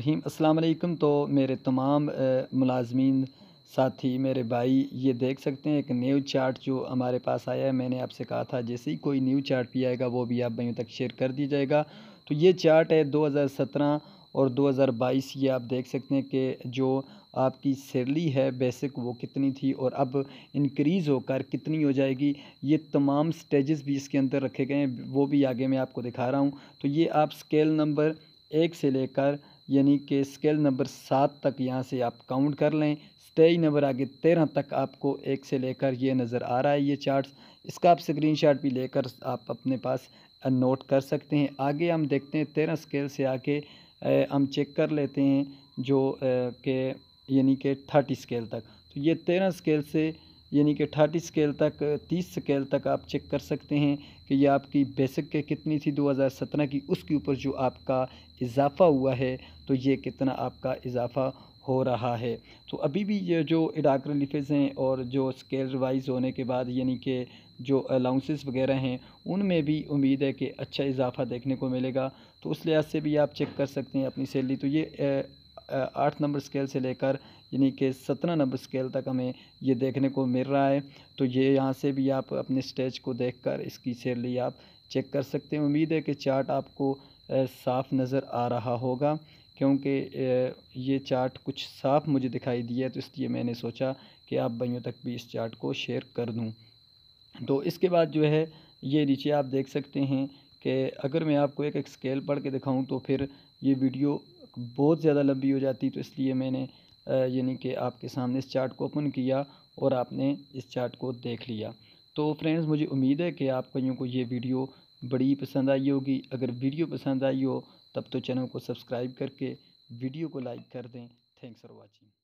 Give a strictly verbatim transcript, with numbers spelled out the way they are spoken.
रहीम अस्सलाम वालेकुम। तो मेरे तमाम मुलाजमीन साथी मेरे भाई ये देख सकते हैं एक न्यू चार्ट जो हमारे पास आया है। मैंने आपसे कहा था जैसे ही कोई न्यू चार्ट भी आएगा वो भी आप भाइयों तक शेयर कर दिया जाएगा। तो ये चार्ट है दो हज़ार सत्रह और दो हज़ार बाईस। ये आप देख सकते हैं कि जो आपकी सैलरी है बेसिक वो कितनी थी और अब इंक्रीज़ होकर कितनी हो जाएगी। ये तमाम स्टेजेस भी इसके अंदर रखे गए हैं, वो भी आगे मैं आपको दिखा रहा हूँ। तो ये आप स्केल नंबर एक से लेकर यानी कि स्केल नंबर सात तक यहाँ से आप काउंट कर लें। स्टेज नंबर आगे तेरह तक आपको एक से लेकर ये नज़र आ रहा है ये चार्ट्स। इसका आप स्क्रीनशॉट भी लेकर आप अपने पास नोट कर सकते हैं। आगे हम देखते हैं तेरह स्केल से आके हम चेक कर लेते हैं जो कि यानी कि थर्टी स्केल तक। तो ये तेरह स्केल से यानी कि थर्टी स्केल तक तीस स्केल तक आप चेक कर सकते हैं कि ये आपकी बेसिक के कितनी थी दो हज़ार सत्रह की, उसके ऊपर जो आपका इजाफ़ा हुआ है तो ये कितना आपका इजाफ़ा हो रहा है। तो अभी भी ये जो इडाक रिलीफ़ेस हैं और जो स्केल रिवाइज़ होने के बाद यानी कि जो अलाउंसेस वगैरह हैं उनमें भी उम्मीद है कि अच्छा इजाफ़ा देखने को मिलेगा। तो उस लिहाज से भी आप चेक कर सकते हैं अपनी सैलरी। तो ये आठ नंबर स्केल से लेकर यानी कि सत्रह नंबर स्केल तक हमें ये देखने को मिल रहा है। तो ये यहाँ से भी आप अपने स्टेज को देखकर इसकी सैलरी आप चेक कर सकते हैं। उम्मीद है कि चार्ट आपको साफ़ नज़र आ रहा होगा क्योंकि ये चार्ट कुछ साफ़ मुझे दिखाई दिया, तो इसलिए मैंने सोचा कि आप भाइयों तक भी इस चार्ट को शेयर कर दूँ। तो इसके बाद जो है ये नीचे आप देख सकते हैं कि अगर मैं आपको एक एक स्केल पढ़ के दिखाऊं तो फिर ये वीडियो बहुत ज़्यादा लंबी हो जाती। तो इसलिए मैंने यानी कि आपके सामने इस चार्ट को ओपन किया और आपने इस चार्ट को देख लिया। तो फ्रेंड्स मुझे उम्मीद है कि आप भाइयों को ये वीडियो बड़ी पसंद आई होगी। अगर वीडियो पसंद आई हो तब तो चैनल को सब्सक्राइब करके वीडियो को लाइक कर दें। Thanks for watching.